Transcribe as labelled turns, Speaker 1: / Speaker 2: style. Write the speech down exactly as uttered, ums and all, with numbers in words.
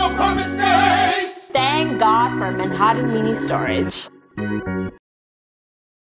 Speaker 1: apartment stays.
Speaker 2: Thank God for Manhattan Mini Storage.